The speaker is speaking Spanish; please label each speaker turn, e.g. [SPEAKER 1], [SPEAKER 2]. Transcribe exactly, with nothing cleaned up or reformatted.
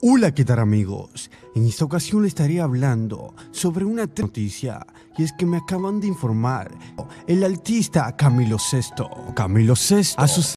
[SPEAKER 1] Hola, ¿qué tal amigos? En esta ocasión le estaré hablando sobre una noticia, y es que me acaban de informar el artista Camilo Sesto. Camilo Sesto a sus